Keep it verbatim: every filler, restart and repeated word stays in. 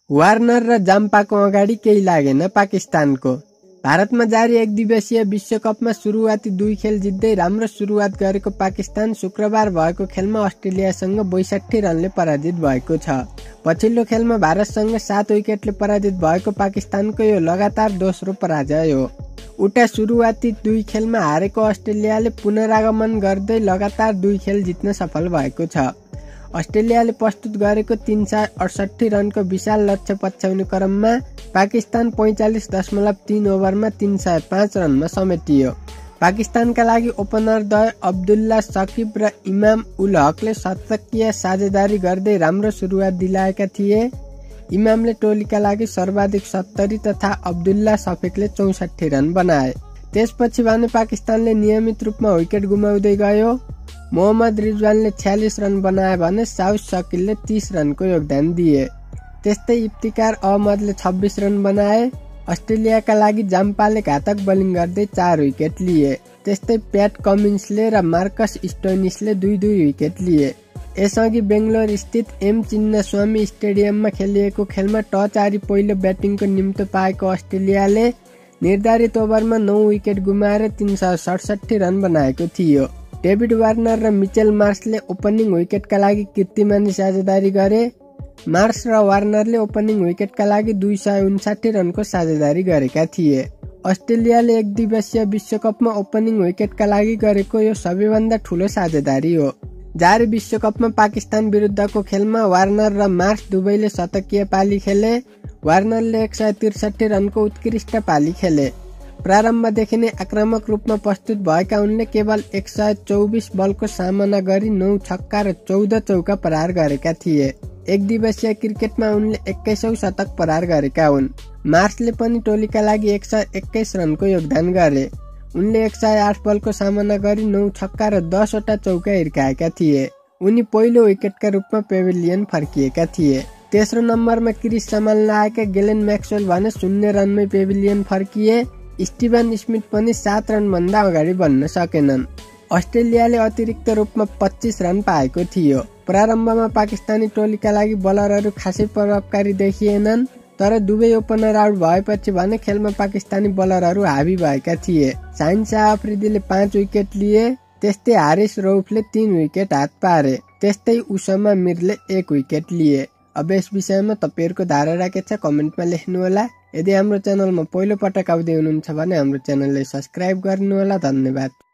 Warner र जाम्पाको अगाडि केही लागेन पाकिस्तानको। भारतमा जारी एक दिवसीय विश्वकपमा सुरुवाती दुई खेल जित्दै राम्रो सुरुवात गरेको पाकिस्तान शुक्रबार भएको खेलमा अस्ट्रेलियासँग बैसठी रनले पराजित भएको छ। पछिल्लो खेलमा भारतसँग सात विकेटले पराजित भएको पाकिस्तानको यो लगातार दोस्रो पराजय हो। उता सुरुवाती दुई खेलमा हारेको अस्ट्रेलियाले पुनरागमन गर्दै लगातार दुई खेल जित्न सफल भएको छ। अस्ट्रेलियाले प्रस्तुत गरेको तीन सय अडसठी रनको विशाल लक्ष्य पछ्याउने क्रममा पाकिस्तान पैंचालिस दशमलव तीन ओभरमा तीन सय पाँच रनमा समेटियो। पाकिस्तानका लागि ओपनर द्वय अब्दुल्ला सकिब र इमाम उल हकले शतकीय साझेदारी गर्दै राम्रो सुरुवात दिलाएका थिए। इमामले टोलीका लागि सर्वाधिक सत्तरी तथा अब्दुल्ला सफिकले चौसठी रन बनाए। त्यसपछि भने पाकिस्तानले नियमित रूपमा विकेट गुमाउँदै गयो। मोहम्मद रिजवानले छयालिस रन बनाए भने साउथ शकीलले तीस रनको योगदान दिए। त्यस्तै इफ्तिकार अहमदले छब्बीस रन बनाए। अस्ट्रेलियाका लागि जाम्पाले घातक बोलिङ गर्दै चार विकेट लिए। त्यस्तै प्याट कमिन्सले र मार्कस स्टोइनिसले दुई दुई विकेट लिए। यसअघि बेङ्गलोर स्थित एम चिन्नास्वामी स्टेडियममा खेलिएको खेलमा टच हारी पहिलो ब्याटिङको निम्तो पाएको अस्ट्रेलियाले निर्धारित ओभरमा नौ विकेट गुमाएर तीन सय सडसठी रन बनाएको थियो। डेभिड वार्नर र मिचेल मार्सले ओपनिङ विकेटका लागि कीर्तिमानी साझेदारी गरे। मार्स र वार्नरले ओपनिङ विकेटका लागि दुई सय उन्साठी रनको साझेदारी गरेका थिए। अस्ट्रेलियाले एक दिवसीय विश्वकपमा ओपनिङ विकेटका लागि गरेको यो सबैभन्दा ठूलो साझेदारी हो। जारी विश्वकपमा पाकिस्तान विरुद्धको खेलमा वार्नर र मार्स दुवैले शतकीय पाली खेले। वार्नरले एक सय त्रिसठी रनको उत्कृष्ट पाली खेले। प्रारम्भदेखि नै आक्रामक रूपमा प्रस्तुत भएका उनले केवल एक सय चौबिस बलको सामना गरी नौ छक्का र चौध चौका प्रहार गरेका थिए। एक दिवसीय क्रिकेटमा उनले एक्काइसौं शतक प्रहार गरेका हुन्। मार्सले पनि टोलीका लागि एक सय एक्काइस रनको योगदान गरे। उनले एक सय आठ बलको सामना गरी नौ छक्का र दसवटा चौका हिर्काएका थिए। उनी पहिलो विकेटका रूपमा पेभिलियन फर्किएका थिए। तेस्रो नम्बरमा क्रिस सम्हाल्न आएका गेलेन म्याक्सवेल भने शून्य रनमै पेभिलियन फर्किए। स्टिभन स्मिथ पनि सात रन भन्दा अगाडि बन्न सकेनन्। अस्ट्रेलियाले अतिरिक्त रूपमा पच्चीस रन पाएको थियो। प्रारम्भमा पाकिस्तानी टोलीका लागि बलरहरू खासै प्रभावकारी देखिएनन्, तर दुवै ओपनर आउट भएपछि भने खेलमा पाकिस्तानी बलरहरू हावी भएका थिए। शाहिन शाह अफ्रिदीले पाँच विकेट लिए। त्यस्तै हारिस रौफले तीन विकेट हात पारे। त्यस्तै उसामा मिरले एक विकेट लिए। अब यस विषयमा तपाईहरुको धारणा के छ कमेन्टमा लेख्नुहोला। यदि हाम्रो च्यानलमा पहिलो पटक आउँदै हुनुहुन्छ भने हाम्रो च्यानललाई सब्स्क्राइब गर्नुहोला। धन्यवाद।